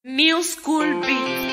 New School Beat.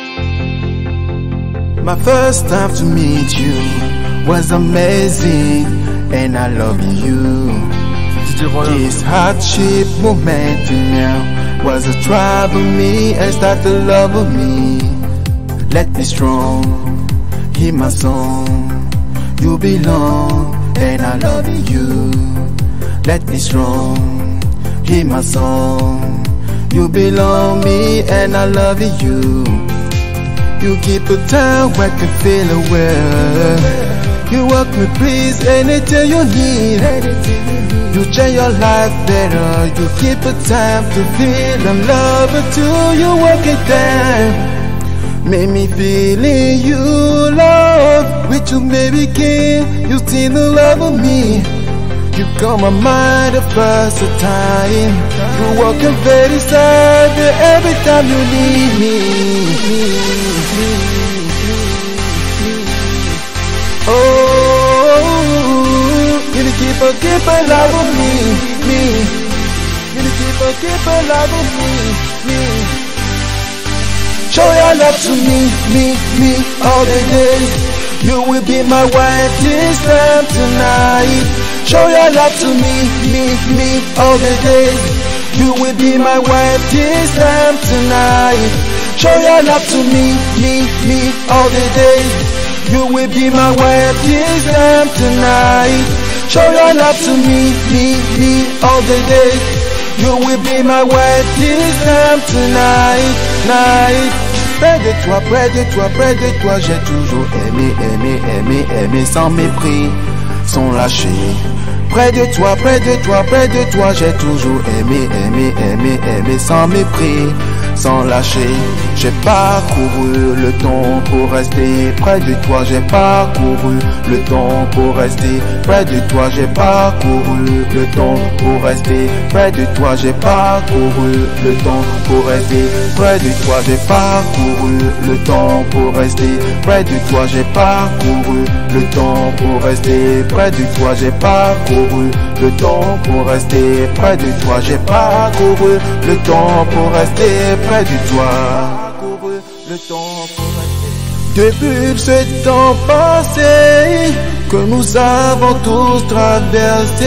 My first time to meet you was amazing, and I love you. This hardship moment now was a trial of me and start the love of me. Let me strong, hear my song. You belong, and I love you. Let me strong, hear my song. You belong me, and I love you. You keep a time where I can feel aware. You work me please anything you need. You change your life better. You keep a time to feel I'm love until you work it down. Make me feeling you love. With you baby king, you still the love of me. You come my mind the first time. You walking very sad every time you need me. Oh, you keep a love of me. You keep a love of me. Show your love to me all the days. You will be my wife this time tonight. Show your love to me all the days. You will be my wife this time tonight. Show your love to me all the days. You will be my wife this time tonight. Show your love to me all the days. You will be my wife this time tonight. Près de toi, j'ai toujours aimé sans mépris, sans lâcher. Près de toi, j'ai toujours aimé sans mépris, sans lâcher. J'ai parcouru le temps pour rester près de toi, j'ai parcouru le temps pour rester près de toi, j'ai parcouru le temps pour rester près de toi, j'ai parcouru le temps pour rester près de toi, j'ai parcouru le temps pour rester près de toi, j'ai parcouru le temps pour rester près de toi, j'ai parcouru le temps pour rester près de toi, j'ai parcouru le temps pour rester près de toi. Depuis ce temps passé que nous avons tous traversé,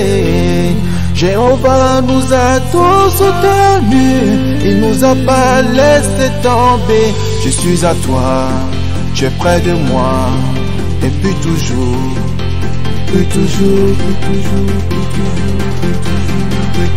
Jéhovah nous a tous soutenus, il nous a pas laissé tomber. Je suis à toi, tu es près de moi, et puis toujours, puis toujours, puis toujours, puis toujours, puis toujours, puis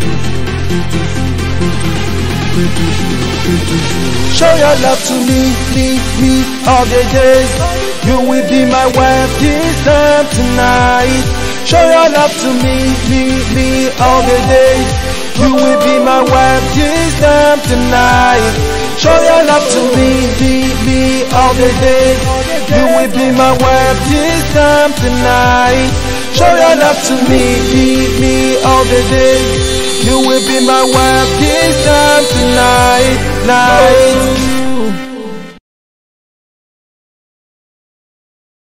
toujours. Show your love to me all the days. You will be my wife this time tonight. Show your love to me all the days. You will be my wife this time tonight. Show your love to me all the days. You will be my wife this time tonight. Show your love to me all the days. You will be my wife this time tonight.